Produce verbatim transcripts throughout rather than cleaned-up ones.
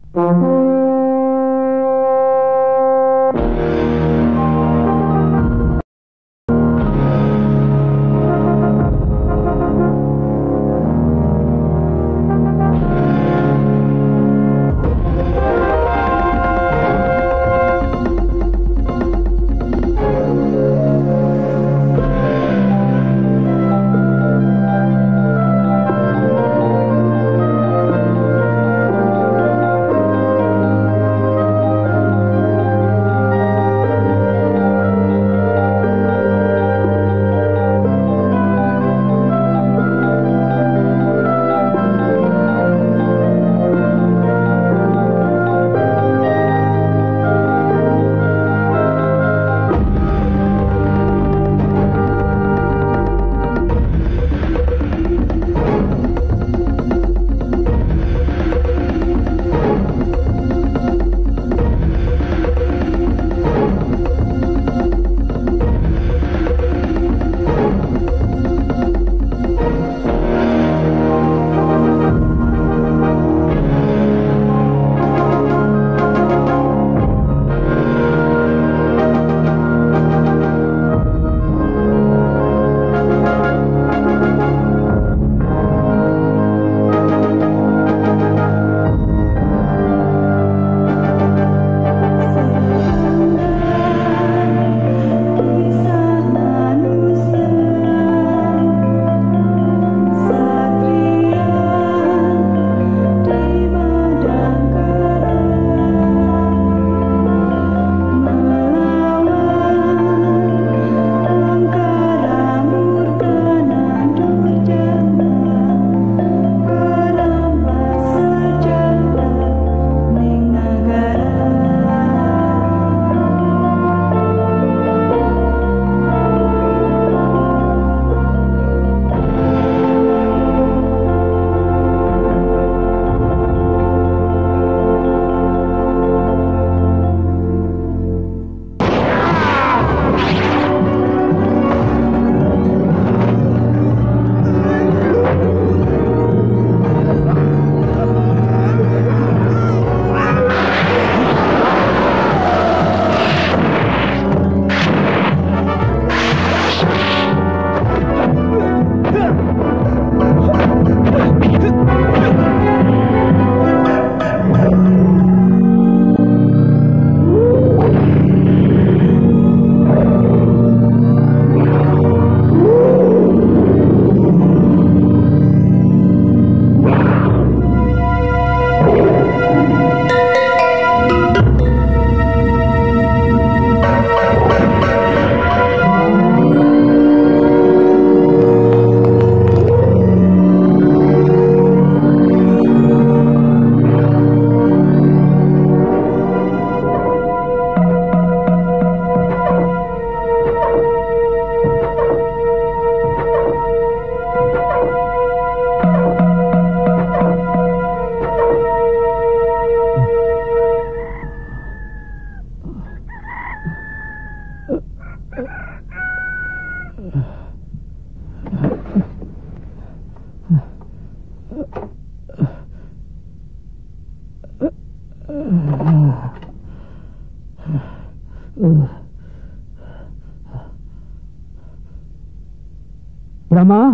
Brahma?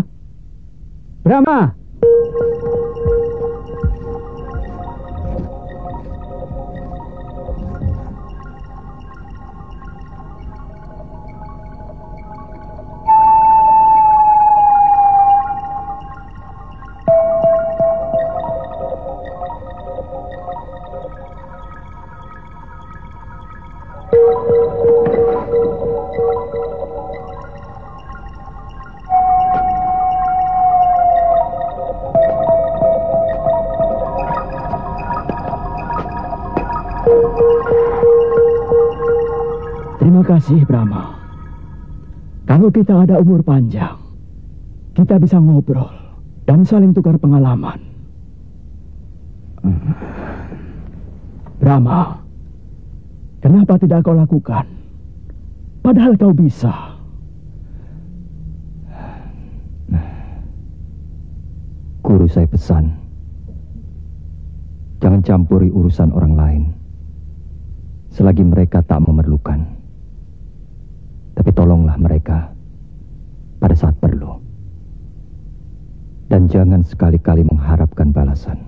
Brahma? Terima kasih, Brahma. Kalau kita ada umur panjang, kita bisa ngobrol dan saling tukar pengalaman. Brahma, kenapa tidak kau lakukan? Padahal kau bisa. Guru saya pesan, Jangan campuri urusan orang lain selagi mereka tak memerlukan. Tapi tolonglah mereka pada saat perlu. Dan jangan sekali-kali mengharapkan balasan.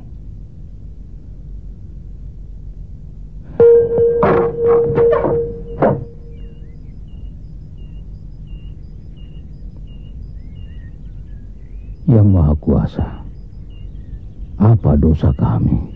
Yang Maha Kuasa, apa dosa kami?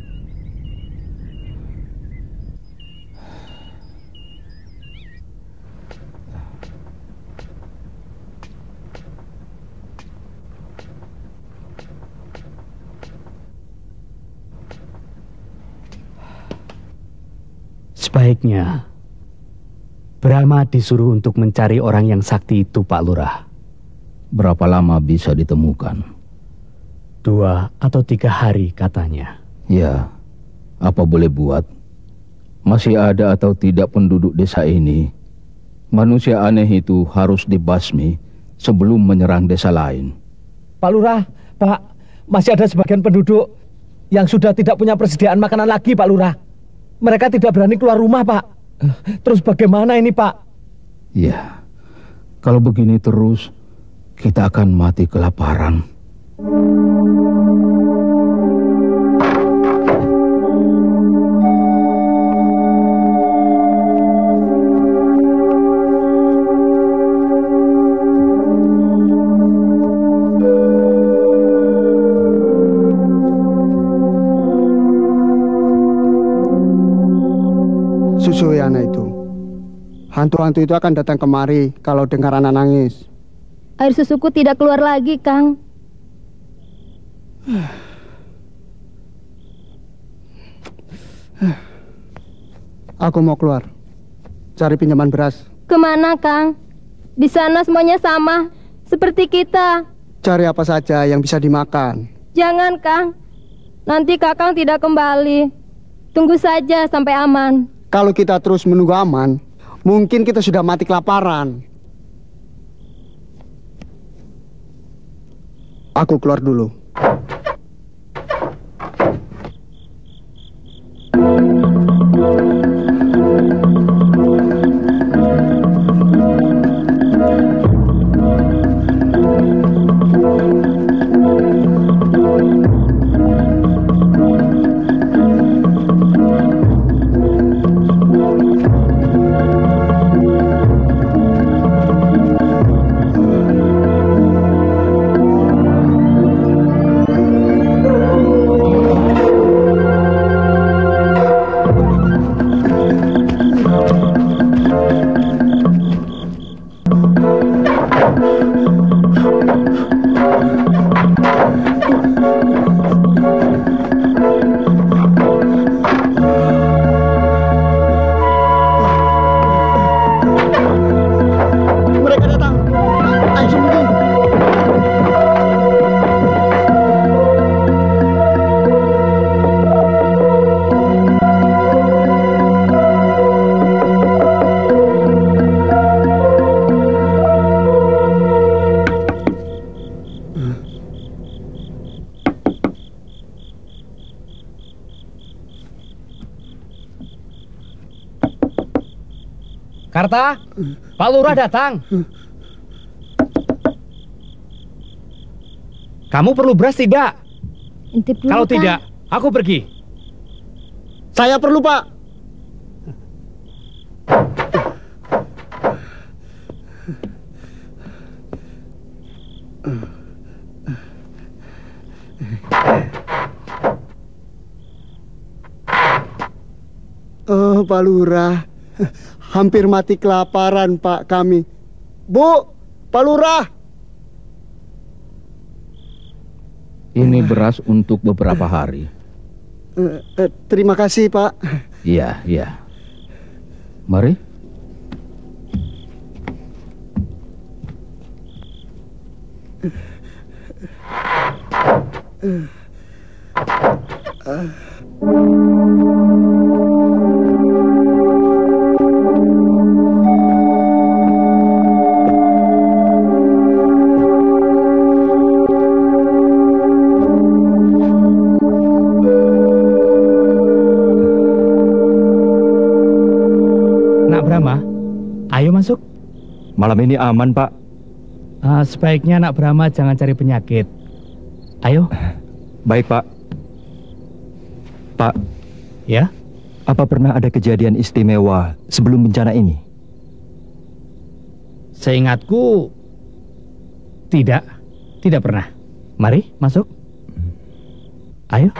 Sebaiknya Brahma disuruh untuk mencari orang yang sakti itu, Pak Lurah. Berapa lama bisa ditemukan? Dua atau tiga hari katanya. Ya, apa boleh buat? Masih ada atau tidak penduduk desa ini? Manusia aneh itu harus dibasmi sebelum menyerang desa lain. Pak Lurah, Pak, masih ada sebagian penduduk yang sudah tidak punya persediaan makanan lagi, Pak Lurah. Mereka tidak berani keluar rumah, Pak. Terus bagaimana ini, Pak? Ya, kalau begini terus, kita akan mati kelaparan. Susu ya anak itu. Hantu-hantu itu akan datang kemari kalau dengar anak nangis. Air susuku tidak keluar lagi, Kang. Aku mau keluar, cari pinjaman beras. Kemana, Kang? Di sana semuanya sama, seperti kita. Cari apa saja yang bisa dimakan. Jangan, Kang. Nanti Kakang tidak kembali. Tunggu saja sampai aman. Kalau kita terus menunggu aman, mungkin kita sudah mati kelaparan. Aku keluar dulu. Karta, Pak Lurah datang. Kamu perlu beras tidak? Intip dulu, Kalau Kang. tidak, aku pergi. Saya perlu, Pak. Oh, Pak Lurah. Hampir mati kelaparan, Pak, kami. Bu, Pak Lurah. Ini beras untuk beberapa hari. Uh, uh, terima kasih, Pak. Iya, iya. Mari. Uh, uh. Brahma, ayo masuk. Malam ini aman, Pak. Uh, sebaiknya anak Brahma jangan cari penyakit. Ayo. Baik, Pak. Pak. Ya? Apa pernah ada kejadian istimewa sebelum bencana ini? Seingatku, tidak. Tidak pernah. Mari, masuk. Ayo.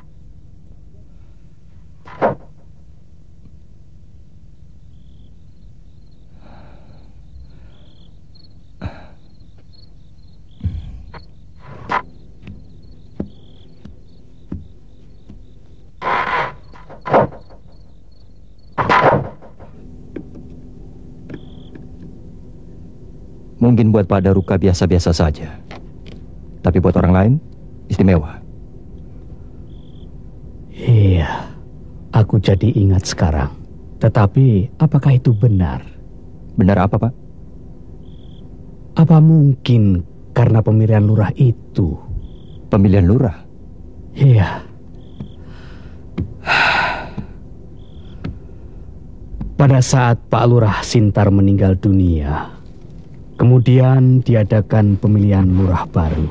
Mungkin buat Pak Daruka biasa-biasa saja. Tapi buat orang lain, istimewa. Iya, aku jadi ingat sekarang. Tetapi, apakah itu benar? Benar apa, Pak? Apa mungkin karena pemilihan lurah itu? Pemilihan lurah? Iya. Pada saat Pak Lurah Sintar meninggal dunia, kemudian diadakan pemilihan lurah baru.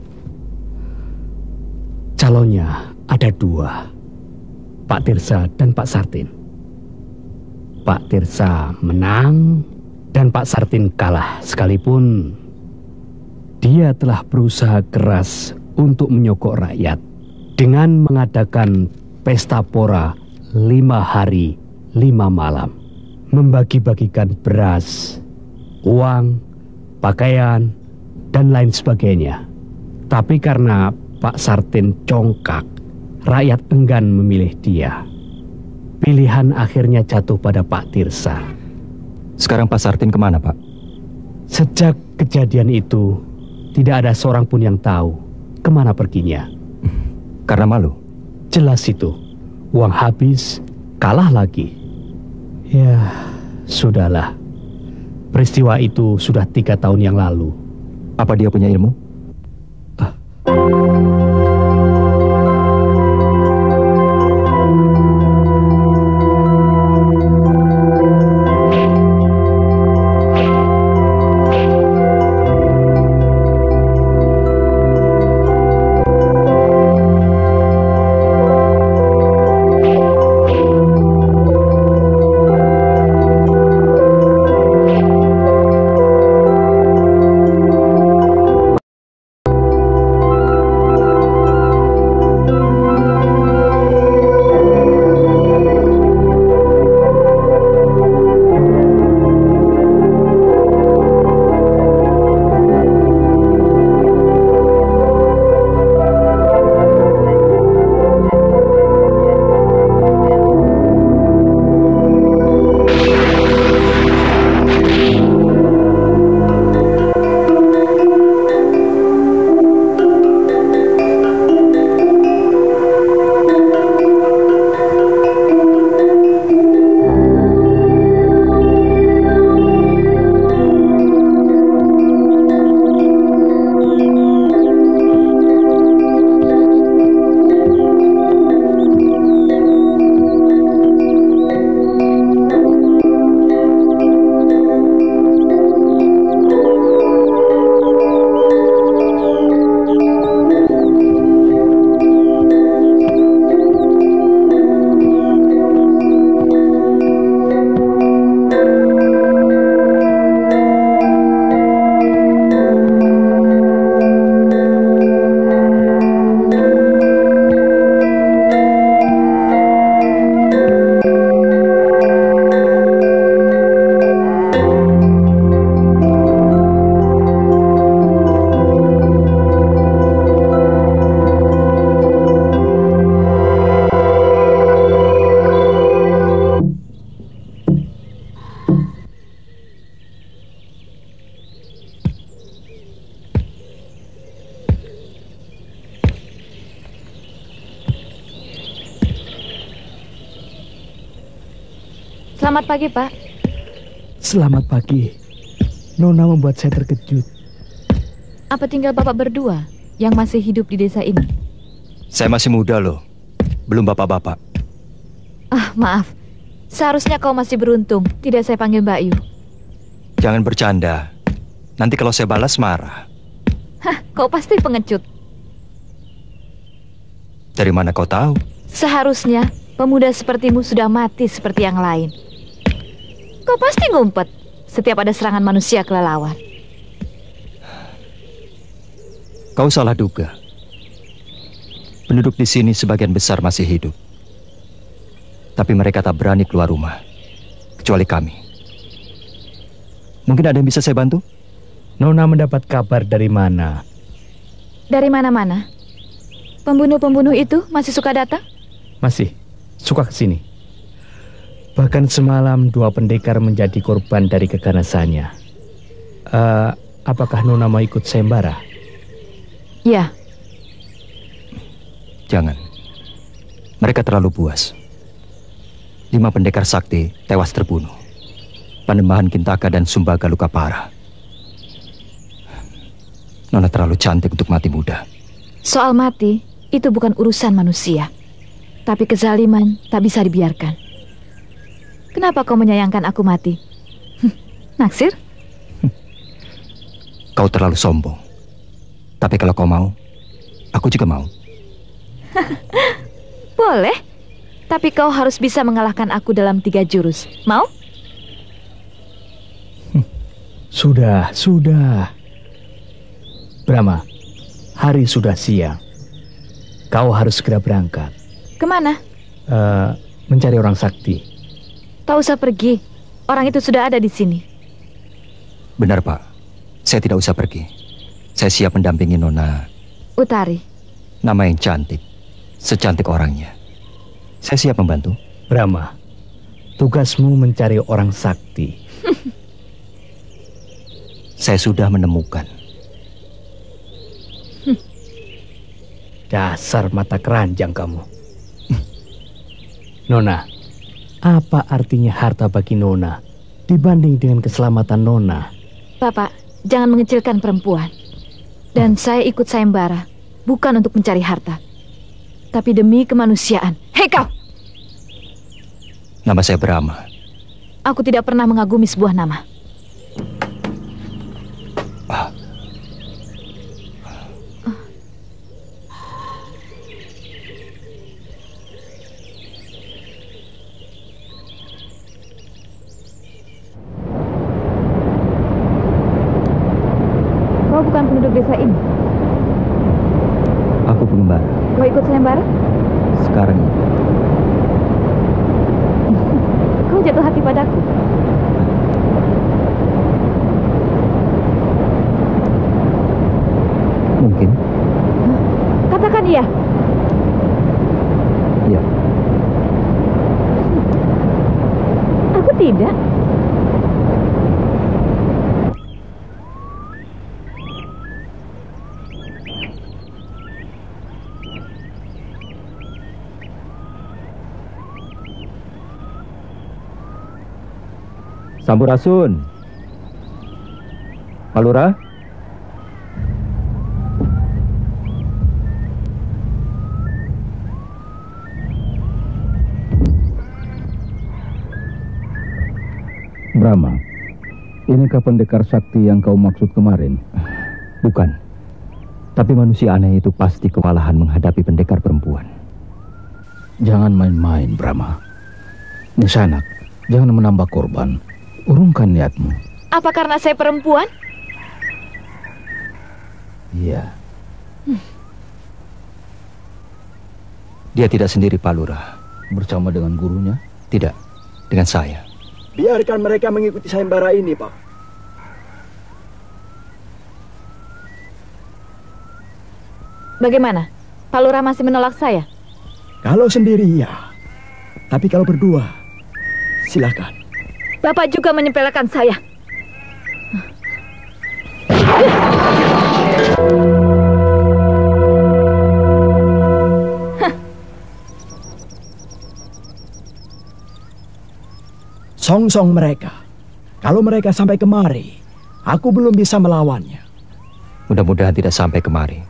Calonnya ada dua, Pak Tirsa dan Pak Sartin. Pak Tirsa menang dan Pak Sartin kalah, sekalipun dia telah berusaha keras untuk menyokok rakyat dengan mengadakan pesta pora lima hari lima malam, membagi-bagikan beras, uang, pakaian, dan lain sebagainya. Tapi karena Pak Sartin congkak, rakyat enggan memilih dia. Pilihan akhirnya jatuh pada Pak Tirsa. Sekarang Pak Sartin kemana, Pak? Sejak kejadian itu, tidak ada seorang pun yang tahu kemana perginya. Karena malu? Jelas itu. Uang habis, kalah lagi. Ya, sudahlah. Peristiwa itu sudah tiga tahun yang lalu. Apa dia punya ilmu? Ah. Selamat pagi, Pak. Selamat pagi. Nona membuat saya terkejut. Apa tinggal Bapak berdua yang masih hidup di desa ini? Saya masih muda loh. Belum bapak-bapak. Ah, maaf. Seharusnya kau masih beruntung tidak saya panggil Mbak Yu. Jangan bercanda. Nanti kalau saya balas marah. Hah, kau pasti pengecut. Dari mana kau tahu? Seharusnya pemuda sepertimu sudah mati seperti yang lain. Kau pasti ngumpet setiap ada serangan manusia kelelawar. Kau salah duga. Penduduk di sini sebagian besar masih hidup. Tapi mereka tak berani keluar rumah, kecuali kami. Mungkin ada yang bisa saya bantu? Nona mendapat kabar dari mana? Dari mana-mana? Pembunuh-pembunuh itu masih suka datang? Masih, suka ke sini. Bahkan semalam dua pendekar menjadi korban dari keganasannya. Uh, apakah Nona mau ikut sayembara? Ya. Jangan. Mereka terlalu buas. Lima pendekar sakti tewas terbunuh. Panembahan Kintaka dan Sumbaga luka parah. Nona terlalu cantik untuk mati muda. Soal mati, itu bukan urusan manusia. Tapi kezaliman tak bisa dibiarkan. Kenapa kau menyayangkan aku mati? Naksir? Kau terlalu sombong. Tapi kalau kau mau, aku juga mau. Boleh. Tapi kau harus bisa mengalahkan aku dalam tiga jurus. Mau? Sudah, sudah. Brahma, hari sudah siang. Kau harus segera berangkat. Kemana? Uh, mencari orang sakti. Tak usah pergi. Orang itu sudah ada di sini. Benar, Pak. Saya tidak usah pergi. Saya siap mendampingi Nona Utari. Nama yang cantik, secantik orangnya. Saya siap membantu. Brahma, tugasmu mencari orang sakti. Saya sudah menemukan. Dasar mata keranjang kamu. Nona, apa artinya harta bagi Nona dibanding dengan keselamatan Nona? Bapak, jangan mengecilkan perempuan. Dan saya ikut sayembara bukan untuk mencari harta, tapi demi kemanusiaan. Hei kau! Nama saya Brahma. Aku tidak pernah mengagumi sebuah nama. Ah. Kau bukan penduduk desa ini? Aku pengembara. Kau ikut sayembara? Sekarang ini. Kau jatuh hati padaku. Mungkin. Katakan iya. Iya. Aku tidak. Sampurasun. Pak Lurah? Brahma, inikah pendekar sakti yang kau maksud kemarin? Bukan. Tapi manusia aneh itu pasti kewalahan menghadapi pendekar perempuan. Jangan main-main, Brahma. Nisanak, jangan menambah korban. Urungkan niatmu. Apa karena saya perempuan? Iya. Hmm. Dia tidak sendiri, Pak Lurah. Bersama dengan gurunya? Tidak, dengan saya. Biarkan mereka mengikuti sayembara ini, Pak. Bagaimana? Pak Lurah masih menolak saya? Kalau sendiri ya. Tapi kalau berdua, silakan. Bapak juga menyepelekan saya. Song-song mereka. Kalau mereka sampai kemari, aku belum bisa melawannya. Mudah-mudahan tidak sampai kemari.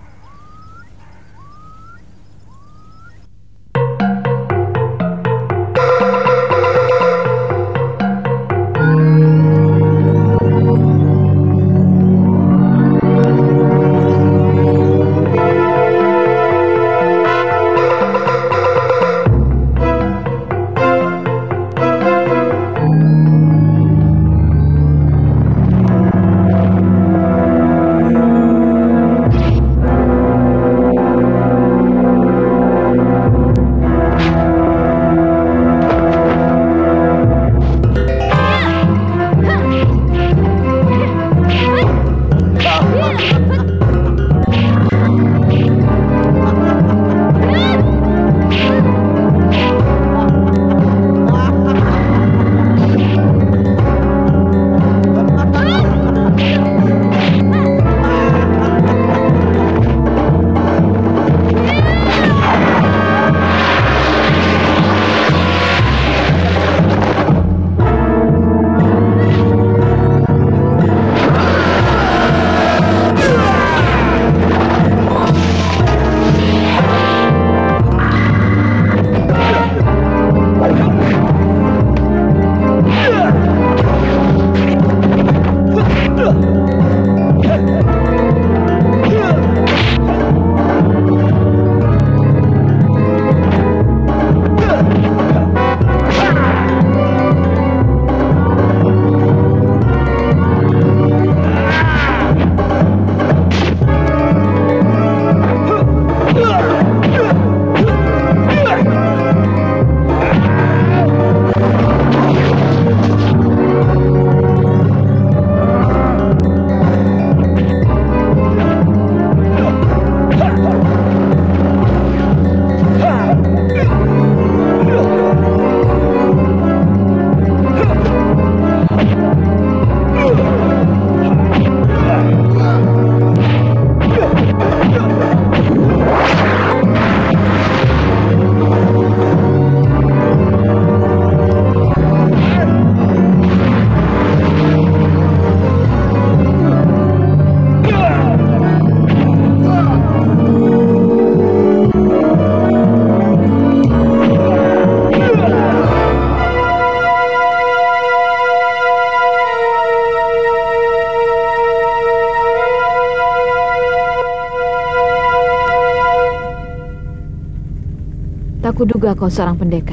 Kuduga kau seorang pendekar.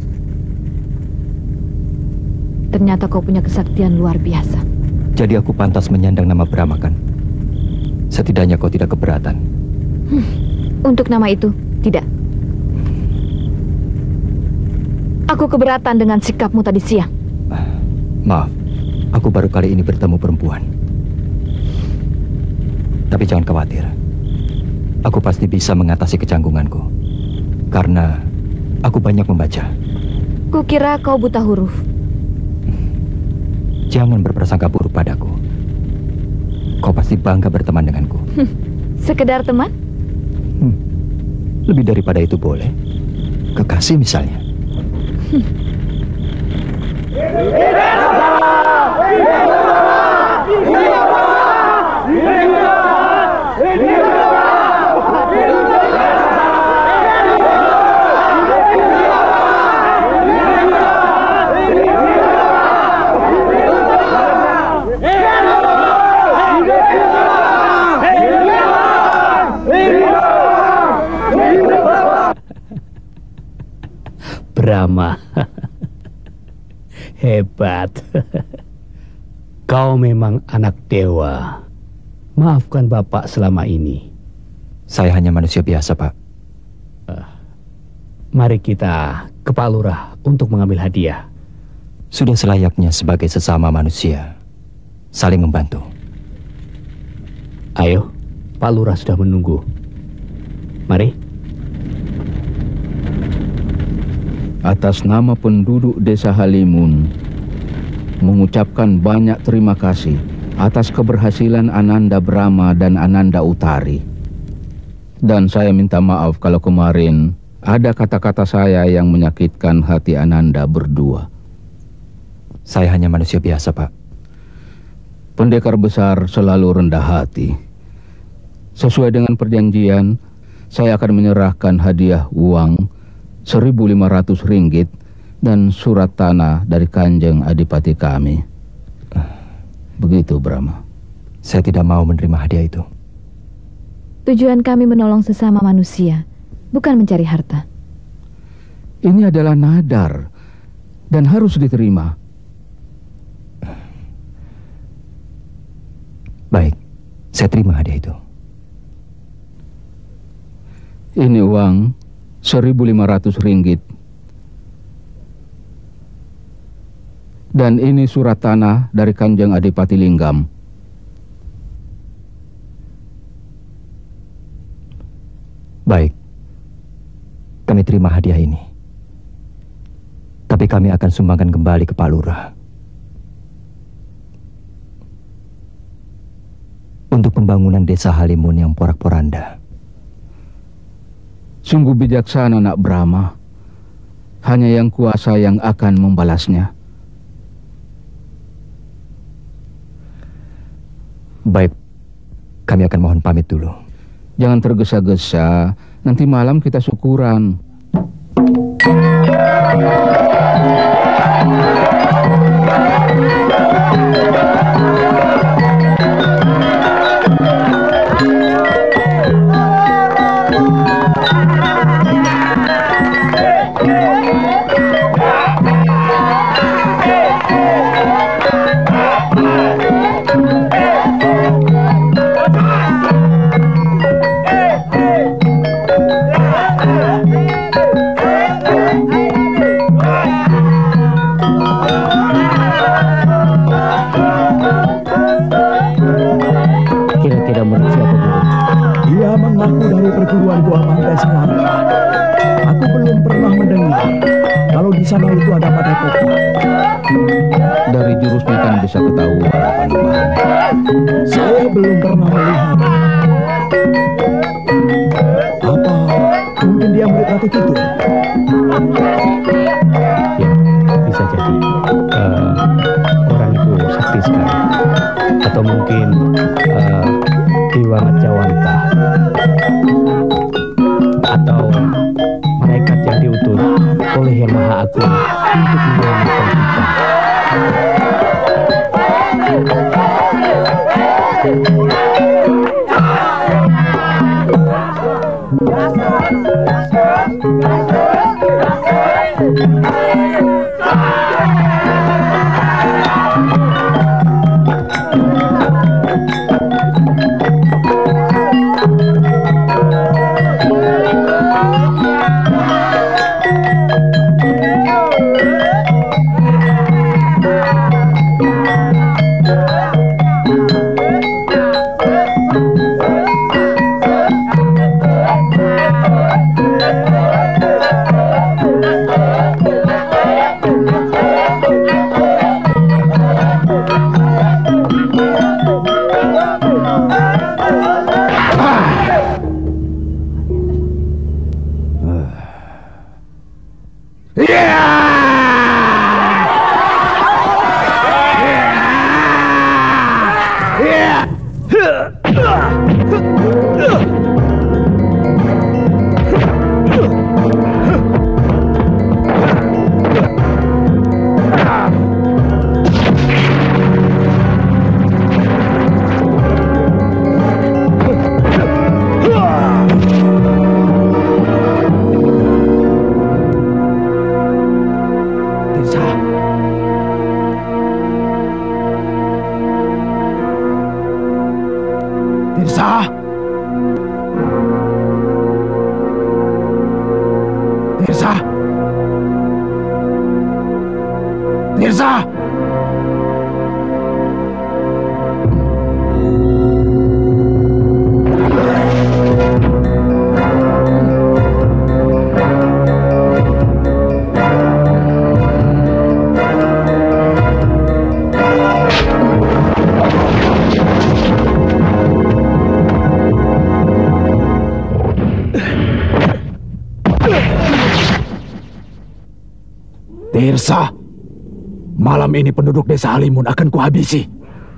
Ternyata kau punya kesaktian luar biasa. Jadi aku pantas menyandang nama Brahma kan? Setidaknya kau tidak keberatan. Hmm, untuk nama itu, tidak. Aku keberatan dengan sikapmu tadi siang. Maaf, aku baru kali ini bertemu perempuan. Tapi jangan khawatir. Aku pasti bisa mengatasi kecanggunganku. Karena aku banyak membaca. Kukira kau buta huruf. Jangan berprasangka buruk padaku. Kau pasti bangga berteman denganku. Hmm, sekedar teman? Hmm, lebih daripada itu boleh. Kekasih misalnya. Hmm. Brahma. Hebat. Kau memang anak dewa. Maafkan Bapak selama ini. Saya hanya manusia biasa, Pak. Uh, mari kita ke Pak Lurah untuk mengambil hadiah. Sudah selayaknya sebagai sesama manusia saling membantu. Ayo, Pak Lurah sudah menunggu. Mari. Atas nama penduduk Desa Halimun, mengucapkan banyak terima kasih atas keberhasilan Ananda Brahma dan Ananda Utari. Dan saya minta maaf kalau kemarin ada kata-kata saya yang menyakitkan hati Ananda berdua. Saya hanya manusia biasa, Pak. Pendekar besar selalu rendah hati. Sesuai dengan perjanjian, saya akan menyerahkan hadiah uang seribu lima ratus ringgit dan surat tanah dari Kanjeng Adipati kami. Begitu, Brahma. Saya tidak mau menerima hadiah itu. Tujuan kami menolong sesama manusia, bukan mencari harta. Ini adalah nadar dan harus diterima. Baik, saya terima hadiah itu. Ini uang seribu lima ratus ringgit. Dan ini surat tanah dari Kanjeng Adipati Linggam. Baik, kami terima hadiah ini. Tapi kami akan sumbangkan kembali ke Pak Lurah untuk pembangunan Desa Halimun yang porak-poranda. Sungguh bijaksana, Nak Brahma. Hanya yang kuasa yang akan membalasnya. Baik, kami akan mohon pamit dulu. Jangan tergesa-gesa, nanti malam kita syukuran. Perguruan Buah Mantai Selatan. Aku belum pernah mendengar kalau di sana itu ada padepokan. Dari jurusnya kan bisa ketahuan, Panembahan. Saya belum pernah melihat. Apa mungkin dia murid Ratu Kidul? Ya, bisa jadi. Uh, orang itu sakti sekali. Atau mungkin uh, Dewa Majawanta. Atau malaikat yang diutus oleh Yang Maha Agung untuk menyelamatkan kita. Tirsa, malam ini penduduk desa Halimun akan kuhabisi.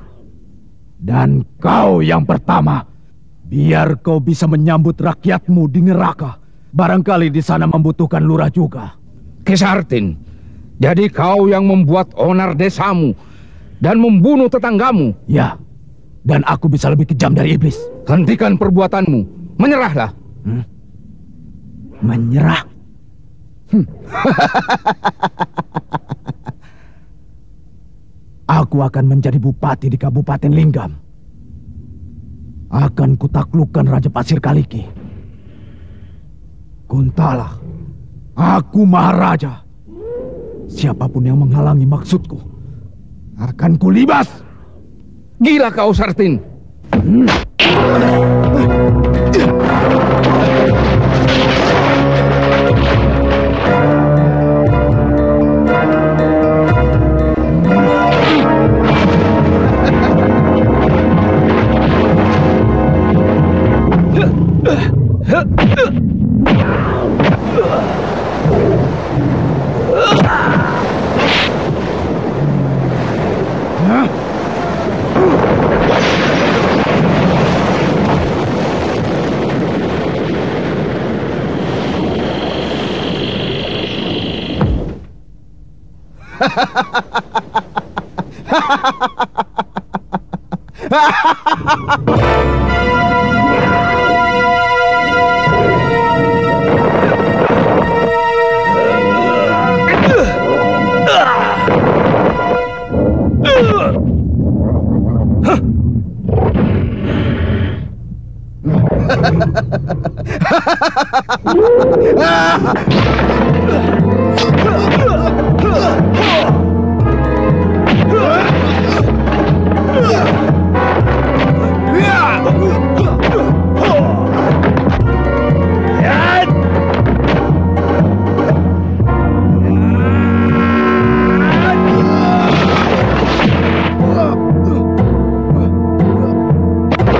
Dan kau yang pertama, biar kau bisa menyambut rakyatmu di neraka. Barangkali di sana membutuhkan lurah juga. Kesartin, jadi kau yang membuat onar desamu dan membunuh tetanggamu. Ya, dan aku bisa lebih kejam dari iblis. Hentikan perbuatanmu, menyerahlah. Hmm? Menyerah? Hmm. Aku akan menjadi bupati di Kabupaten Linggam. Akan kutaklukkan Raja Pasir Kaliki. Kuntala, aku Maharaja. Siapapun yang menghalangi maksudku akan kulibas. Gila kau, Sartin. Hmm.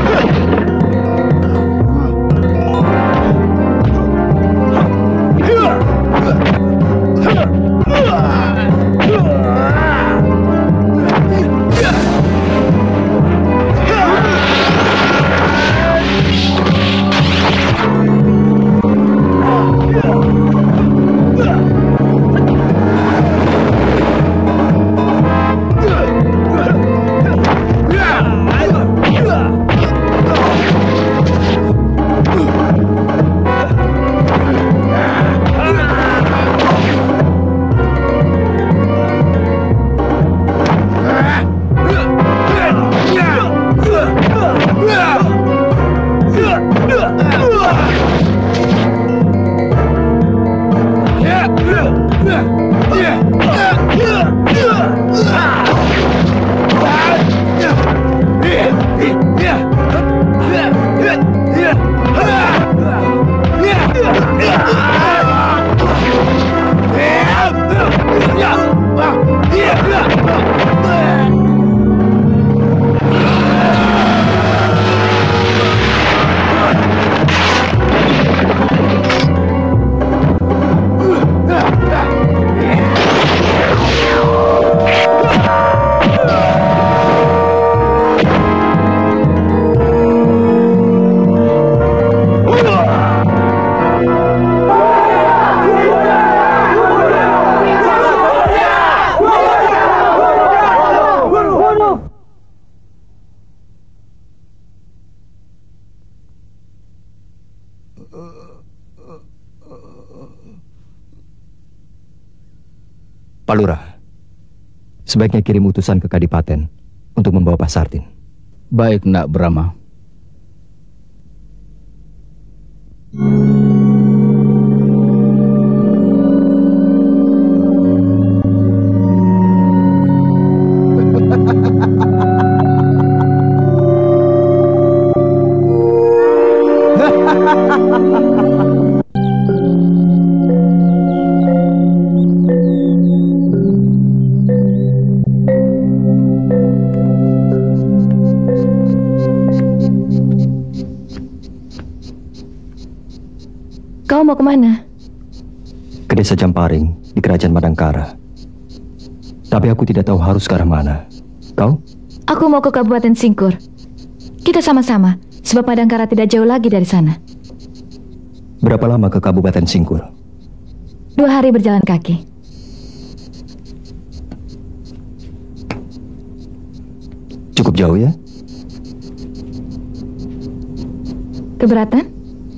Yeah! Pak Lurah, sebaiknya kirim utusan ke Kadipaten untuk membawa Pak Sartin. Baik, Nak Brahma. Kau mau kemana? Ke desa Jamparing di Kerajaan Madangkara. Tapi aku tidak tahu harus ke arah mana. Kau? Aku mau ke Kabupaten Singkur. Kita sama-sama, sebab Madangkara tidak jauh lagi dari sana. Berapa lama ke Kabupaten Singkur? Dua hari berjalan kaki. Cukup jauh ya? Keberatan?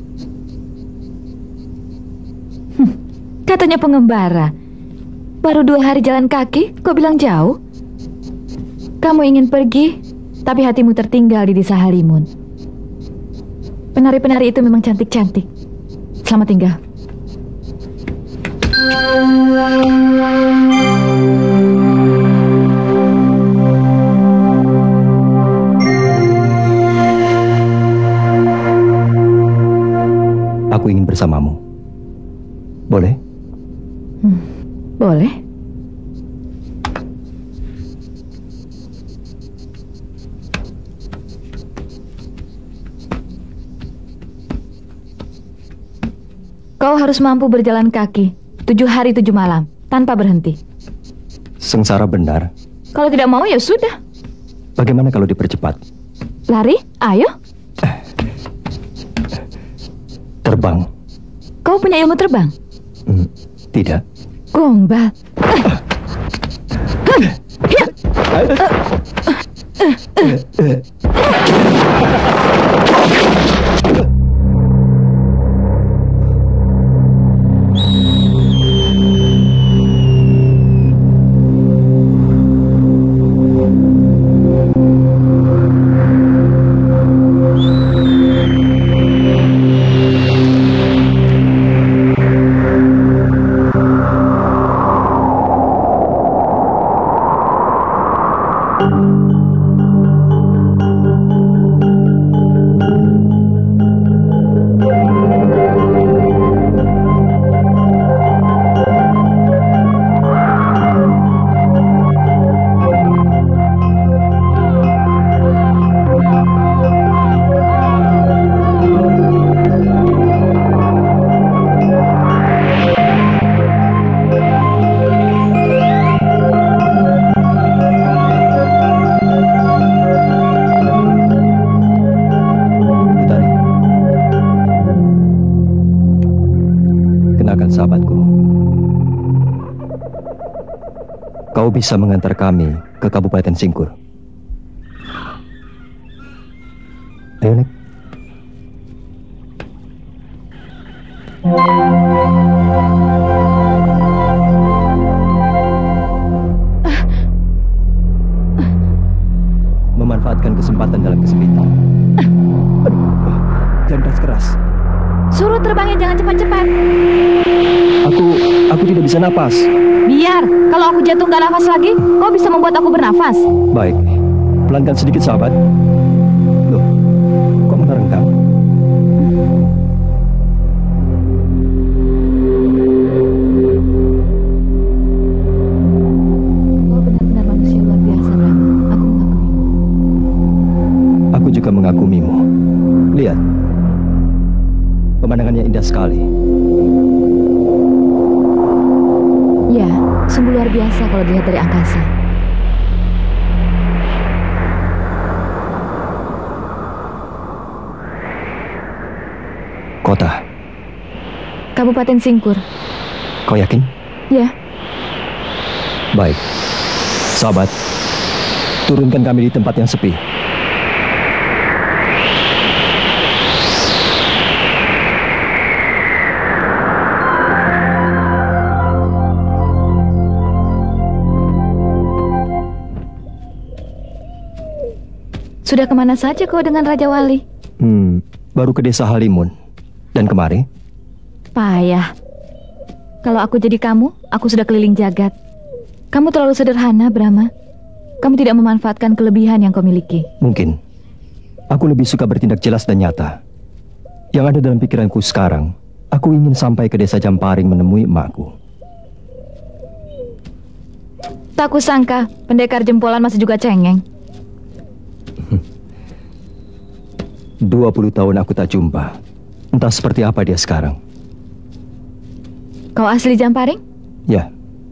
Hm, katanya pengembara. Baru dua hari jalan kaki, kau bilang jauh? Kamu ingin pergi, tapi hatimu tertinggal di desa Halimun. Penari-penari itu memang cantik-cantik. Selamat tinggal. Aku ingin bersamamu. Boleh? Hmm, boleh. Kau harus mampu berjalan kaki tujuh hari tujuh malam tanpa berhenti. Sengsara benar. Kalau tidak mau ya sudah. Bagaimana kalau dipercepat? Lari? Ayo. Terbang. Kau punya ilmu terbang? Hmm, tidak. Gombal. Kau bisa mengantar kami ke Kabupaten Singkur. Ayo, Nek. Memanfaatkan kesempatan dalam kesempitan. Aduh, jangan keras-keras. Suruh terbangnya jangan cepat-cepat. Aku, aku tidak bisa napas. Biar, kalau aku jatuh nggak nafas lagi, kau bisa membuat aku bernafas. Baik, pelankan sedikit sahabat. Loh, kok menerengkam? Kau benar-benar manusia luar biasa, Brahma. Aku mengakuimu. Aku juga mengagumimu. Lihat, pemandangannya indah sekali. Ya, sungguh luar biasa kalau dilihat dari angkasa. Kota. Kabupaten Singkur. Kau yakin? Ya. Baik. Sahabat, turunkan kami di tempat yang sepi. Sudah kemana saja kau dengan Raja Wali? Hmm, baru ke desa Halimun. Dan kemari? Payah. Kalau aku jadi kamu, aku sudah keliling jagat. Kamu terlalu sederhana, Brahma. Kamu tidak memanfaatkan kelebihan yang kau miliki. Mungkin. Aku lebih suka bertindak jelas dan nyata. Yang ada dalam pikiranku sekarang, aku ingin sampai ke desa Jamparing menemui emakku. Tak kusangka, pendekar jempolan masih juga cengeng. dua puluh tahun aku tak jumpa. Entah seperti apa dia sekarang. Kau asli Jamparing? Ya.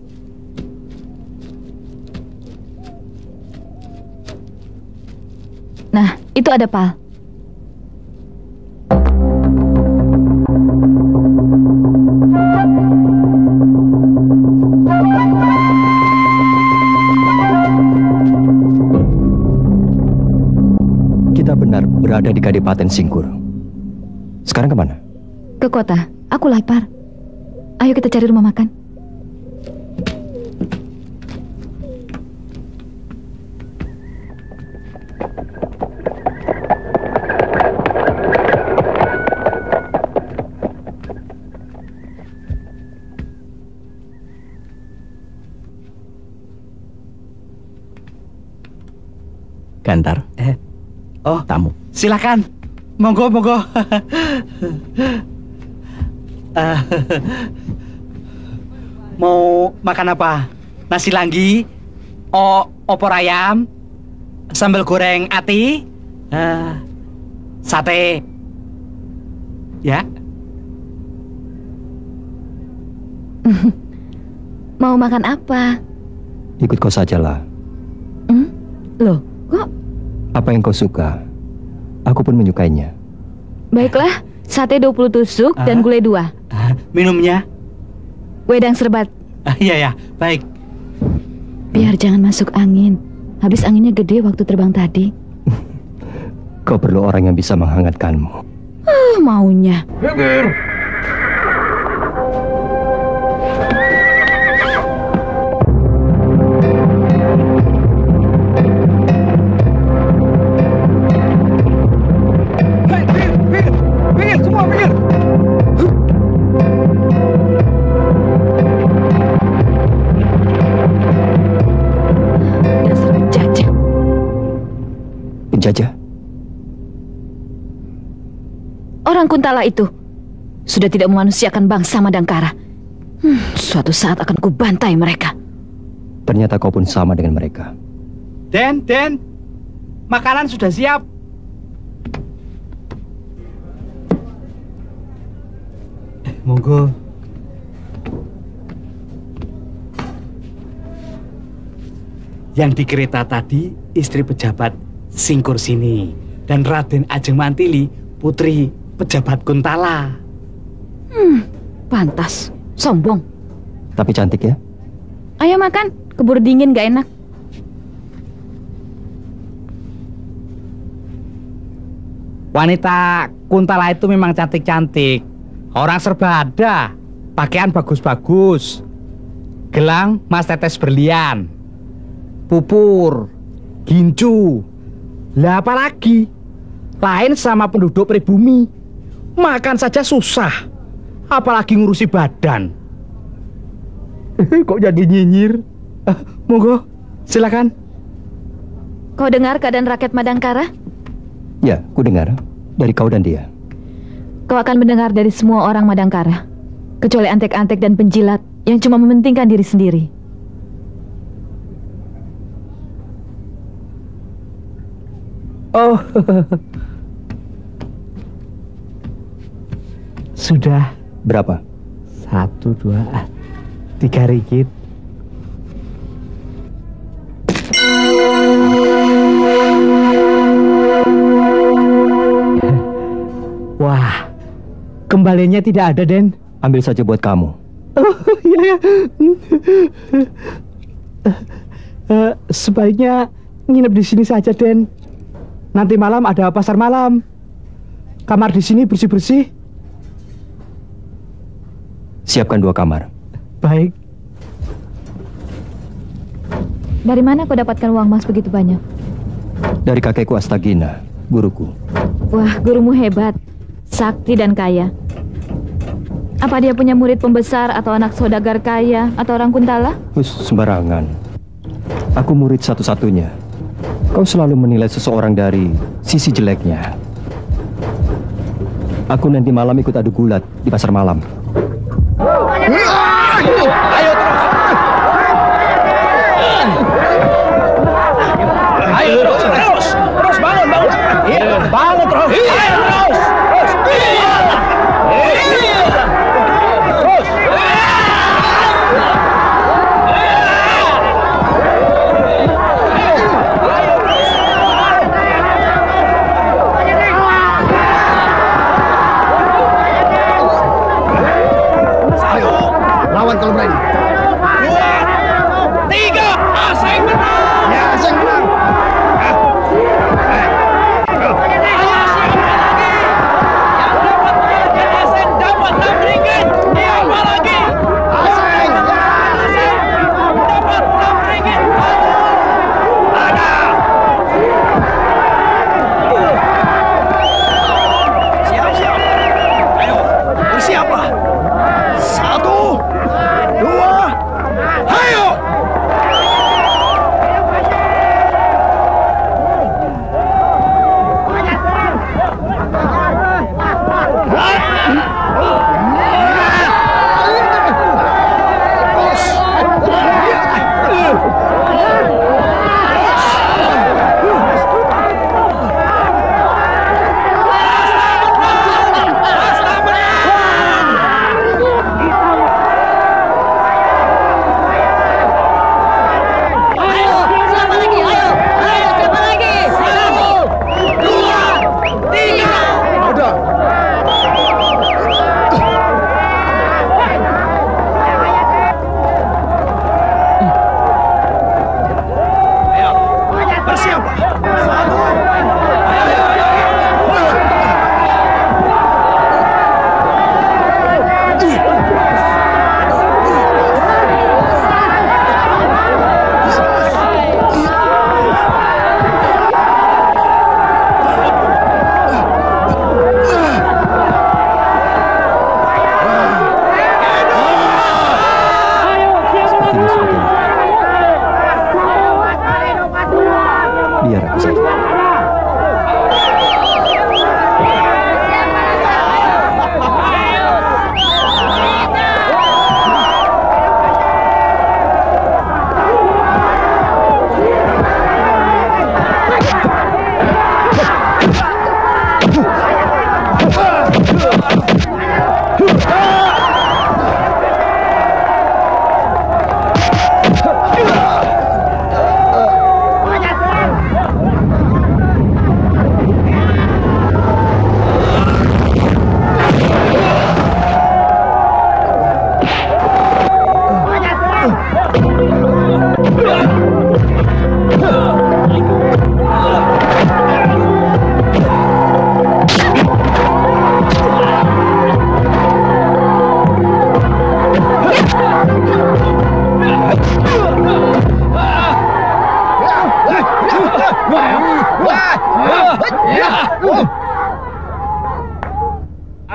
Nah, itu ada Pal. Kita benar berada di Kadipaten Singkur. Sekarang kemana? Ke kota. Aku lapar. Ayo kita cari rumah makan. Gantar. Eh. Oh, tamu. Silakan. Monggo, monggo. uh, mau makan apa? Nasi langgi, o opor ayam, sambal goreng ati, uh, sate. Ya. Mau makan apa? Ikut kau sajalah. Hmm? Loh, kok? Apa yang kau suka, aku pun menyukainya. Baiklah, sate dua puluh tusuk uh, dan gulai dua. Uh, minumnya? Wedang serbat. Uh, iya ya, baik. Biar jangan masuk angin. Habis anginnya gede waktu terbang tadi. Kau perlu orang yang bisa menghangatkanmu. Ah, maunya. Minggir! Penjajah? Orang Kuntala itu sudah tidak memanusiakan bangsa Madangkara. Hmm, suatu saat akan kubantai mereka. Ternyata kau pun sama dengan mereka. Den, Den, makanan sudah siap. Eh, monggo. Yang di kereta tadi istri pejabat Singkur sini, dan Raden Ajeng Mantili putri pejabat Kuntala. Hmm, pantas, sombong. Tapi cantik ya? Ayo makan, keburu dingin gak enak. Wanita Kuntala itu memang cantik-cantik. Orang serba ada, pakaian bagus-bagus, gelang mas tetes berlian, pupur, gincu. Lah apa lagi? Lain sama penduduk pribumi. Makan saja susah, apalagi ngurusi badan. Kok jadi nyinyir? Uh, monggo, silakan. Kau dengar keadaan rakyat Madangkara? Ya, ku dengar. Dari kau dan dia. Kau akan mendengar dari semua orang Madangkara, kecuali antek-antek dan penjilat yang cuma mementingkan diri sendiri. Oh, sudah. Berapa? Satu, dua, tiga ringgit. Wah, kembaliannya tidak ada, Den. Ambil saja buat kamu. Oh, iya, ya. uh, sebaiknya nginep di sini saja, Den. Nanti malam ada pasar malam. Kamar di sini bersih-bersih. Siapkan dua kamar. Baik. Dari mana kau dapatkan uang emas begitu banyak? Dari kakekku Astagina, guruku. Wah, gurumu hebat, sakti dan kaya. Apa dia punya murid pembesar atau anak saudagar kaya atau orang Kuntala? Hus, sembarangan. Aku murid satu-satunya. Kau selalu menilai seseorang dari sisi jeleknya. Aku nanti malam ikut adu gulat di pasar malam. Ayo terus. Ayo terus, terus, terus bangun, bangun. Iya, bangun terus. Ayo terus, terus. Terus. Lawan kalau berani. Dua, tiga, asing menang. Ya, asing menang.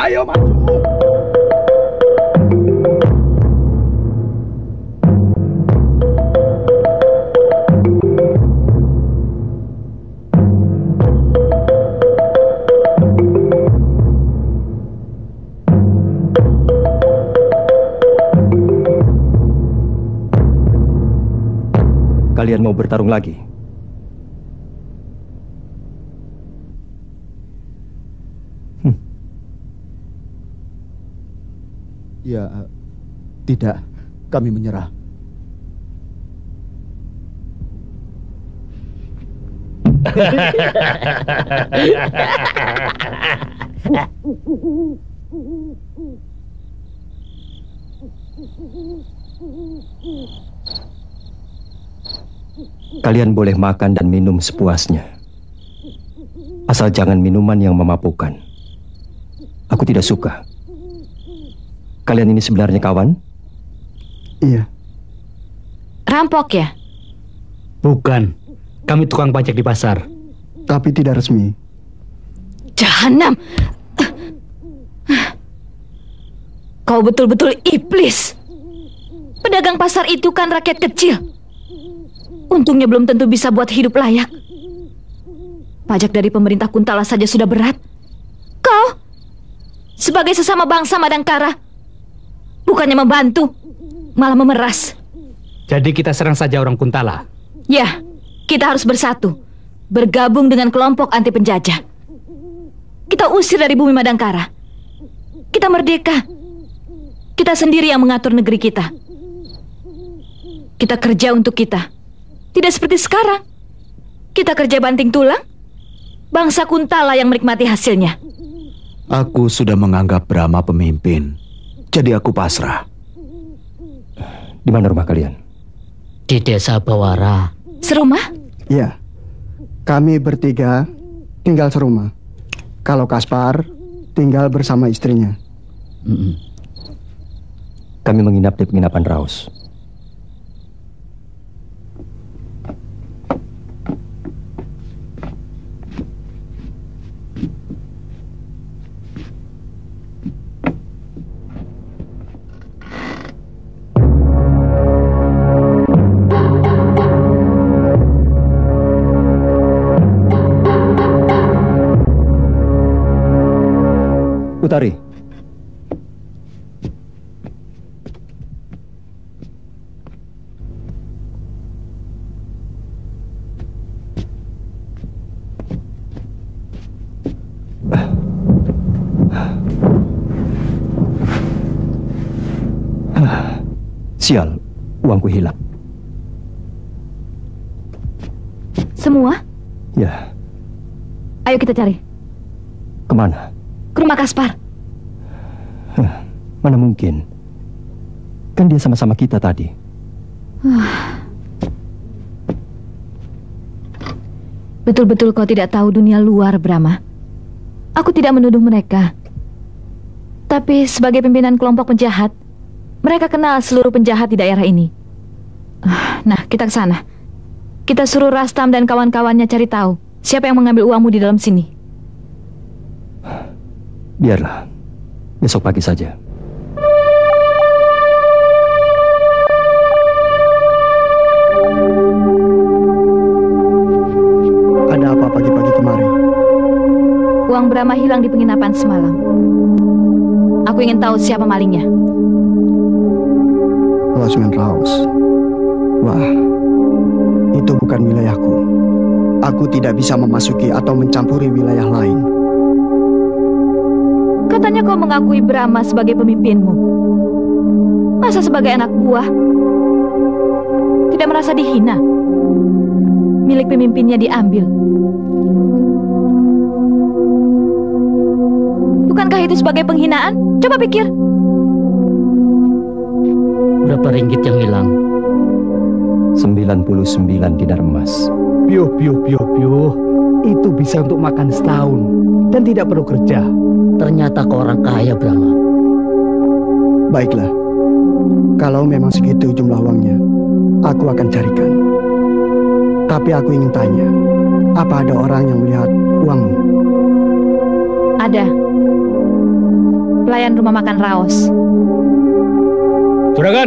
Ayo maju. Kalian mau bertarung lagi? Hmm. Ya, tidak. Kami menyerah. Kalian boleh makan dan minum sepuasnya. Asal jangan minuman yang memabukkan. Aku tidak suka. Kalian ini sebenarnya kawan? Iya. Rampok ya? Bukan. Kami tukang pajak di pasar. Tapi tidak resmi. Jahanam! Kau betul-betul iblis. Pedagang pasar itu kan rakyat kecil. Untungnya belum tentu bisa buat hidup layak. Pajak dari pemerintah Kuntala saja sudah berat. Kau, sebagai sesama bangsa Madangkara, bukannya membantu, malah memeras. Jadi kita serang saja orang Kuntala? Ya, kita harus bersatu, bergabung dengan kelompok anti penjajah. Kita usir dari bumi Madangkara. Kita merdeka. Kita sendiri yang mengatur negeri kita. Kita kerja untuk kita. Tidak seperti sekarang. Kita kerja banting tulang. Bangsa Kuntala yang menikmati hasilnya. Aku sudah menganggap Brahma pemimpin. Jadi aku pasrah. Di mana rumah kalian? Di desa Bawara. Serumah? Iya. Kami bertiga tinggal serumah. Kalau Kaspar tinggal bersama istrinya. Mm-mm. Kami menginap di penginapan Raus. Utari. Sial, uangku hilang. Semua? Ya. Ayo kita cari. Kemana? Ke rumah Kaspar. Huh, mana mungkin? Kan dia sama-sama kita tadi. Betul-betul kau tidak tahu dunia luar, Brahma. Aku tidak menuduh mereka. Tapi sebagai pimpinan kelompok penjahat, mereka kenal seluruh penjahat di daerah ini. Nah, kita ke sana. Kita suruh Rastam dan kawan-kawannya cari tahu siapa yang mengambil uangmu di dalam sini. Biarlah. Besok pagi saja. Ada apa pagi-pagi kemari? Uang Brahma hilang di penginapan semalam. Aku ingin tahu siapa malingnya. Losmen Raus. Wah, itu bukan wilayahku. Aku tidak bisa memasuki atau mencampuri wilayah lain. Katanya kau mengakui Brahma sebagai pemimpinmu. Masa sebagai anak buah tidak merasa dihina? Milik pemimpinnya diambil. Bukankah itu sebagai penghinaan? Coba pikir. Berapa ringgit yang hilang? sembilan puluh sembilan dinar emas. Piuh, piuh, piuh, piuh. Itu bisa untuk makan setahun dan tidak perlu kerja. Ternyata kau orang kaya, Brahma. Baiklah. Kalau memang segitu jumlah uangnya, aku akan carikan. Tapi aku ingin tanya, apa ada orang yang melihat uangmu? Ada. pelayan rumah makan Raos. Juragan!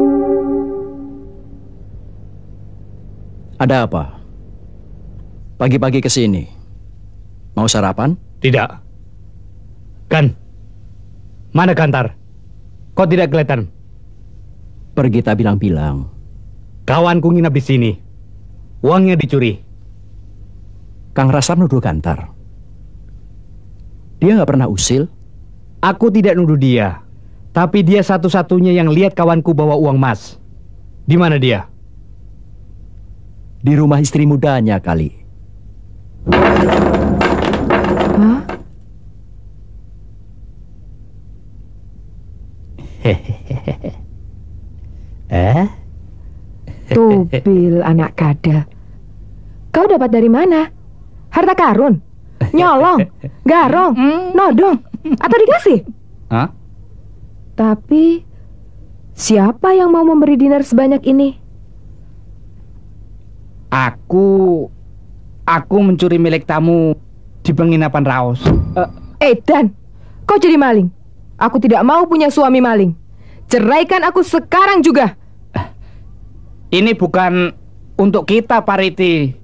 Ada apa? Pagi-pagi ke sini. Mau sarapan? Tidak. Gan, mana Gantar? Kok tidak kelihatan? Pergi tak bilang-bilang. Kawanku nginap di sini. Uangnya dicuri. Kang Rastam nuduh Gantar. Dia nggak pernah usil. Aku tidak nuduh dia. Tapi dia satu-satunya yang lihat kawanku bawa uang mas. Di mana dia? Di rumah istri mudanya kali. Hah? Eh? Tubil anak kada. Kau dapat dari mana? Harta karun? Nyolong? Garong? Nodong? Atau dikasih? Hah? Tapi siapa yang mau memberi dinar sebanyak ini? Aku... Aku mencuri milik tamu di penginapan Raos. Uh, eh Dan, kau jadi maling. Aku tidak mau punya suami maling. Ceraikan aku sekarang juga. Ini bukan untuk kita, Pariti.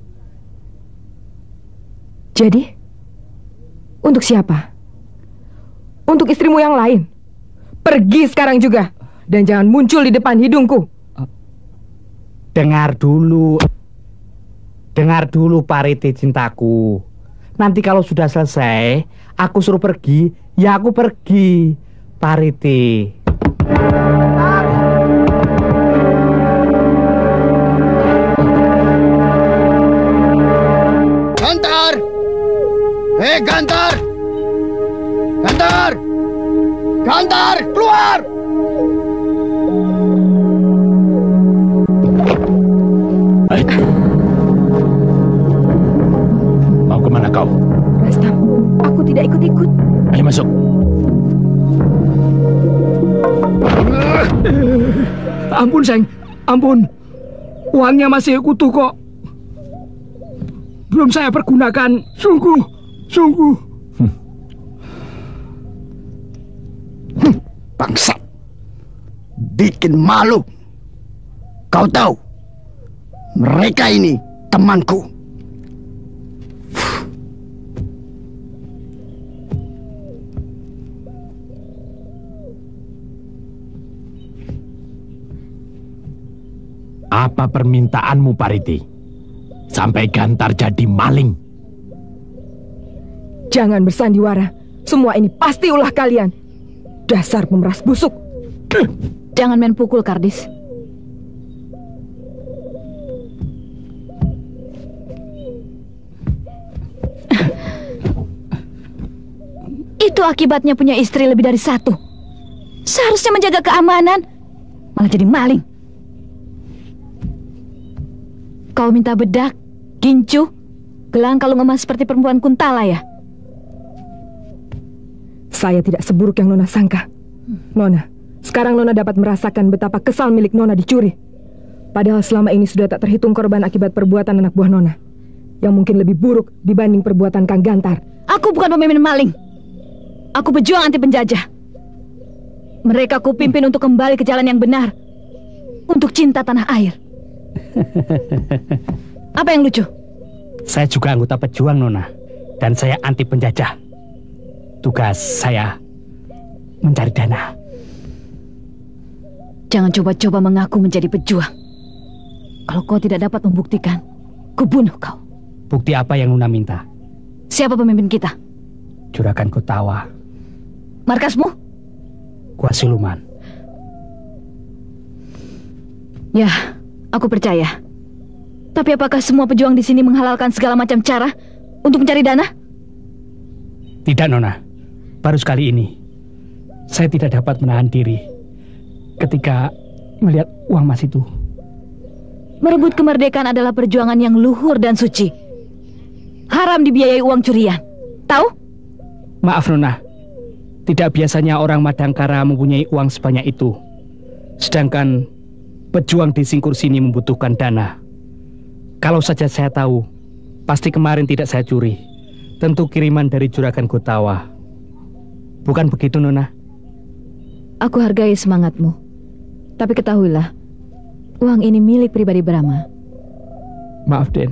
Jadi, untuk siapa? Untuk istrimu yang lain. Pergi sekarang juga. Dan jangan muncul di depan hidungku. Dengar dulu. Dengar dulu, Pariti cintaku. Nanti kalau sudah selesai, aku suruh pergi, ya aku pergi. Pariti. Gantar! Hei Gantar! Gantar! Gantar, keluar! Baik. Mau kemana kau? Rastam, aku tidak ikut-ikut. Ayo masuk. Ampun, Seng. Ampun. Uangnya masih utuh kok. Belum saya pergunakan. Sungguh. Sungguh. Hmm. Bangsat. Bikin malu. Kau tahu, mereka ini temanku. Apa permintaanmu, Pariti? Sampai Gantar jadi maling. Jangan bersandiwara. Semua ini pasti ulah kalian. Dasar pemeras busuk. Jangan main pukul, Kardis. Itu akibatnya punya istri lebih dari satu. Seharusnya menjaga keamanan, malah jadi maling. Kau minta bedak, gincu, gelang kalung emas seperti perempuan Kuntala ya? Saya tidak seburuk yang Nona sangka. Nona, sekarang Nona dapat merasakan betapa kesal milik Nona dicuri. Padahal selama ini sudah tak terhitung korban akibat perbuatan anak buah Nona, yang mungkin lebih buruk dibanding perbuatan Kang Gantar. Aku bukan pemimpin maling. Aku pejuang anti penjajah. Mereka ku pimpin untuk kembali ke jalan yang benar. Untuk cinta tanah air. Apa yang lucu? Saya juga anggota pejuang, Nona. Dan saya anti penjajah. Tugas saya mencari dana. Jangan coba-coba mengaku menjadi pejuang. Kalau kau tidak dapat membuktikan, kubunuh kau. Bukti apa yang Nona minta? Siapa pemimpin kita? Juragan Kotawa. Markasmu? Gua Siluman. Ya, aku percaya. Tapi apakah semua pejuang di sini menghalalkan segala macam cara untuk mencari dana? Tidak, Nona. Baru sekali ini saya tidak dapat menahan diri ketika melihat uang emas itu. Merebut kemerdekaan adalah perjuangan yang luhur dan suci. Haram dibiayai uang curian. Tahu? Maaf, Nona. Tidak biasanya orang Madangkara mempunyai uang sebanyak itu. Sedangkan pejuang di Singkur sini membutuhkan dana. Kalau saja saya tahu, pasti kemarin tidak saya curi. Tentu kiriman dari Juragan Kotawa. Bukan begitu, Nona. Aku hargai semangatmu. Tapi ketahuilah, uang ini milik pribadi Brahma. Maaf, Den.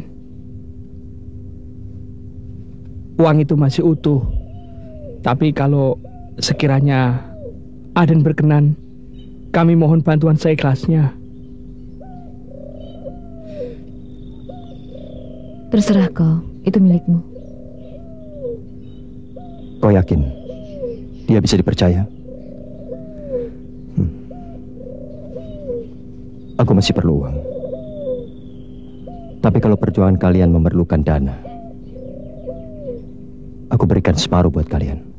Uang itu masih utuh. Tapi kalau sekiranya Aden berkenan, kami mohon bantuan seikhlasnya. Terserah kau, itu milikmu. Kau yakin dia bisa dipercaya? Hmm. Aku masih perlu uang. Tapi kalau perjuangan kalian memerlukan dana, aku berikan separuh buat kalian.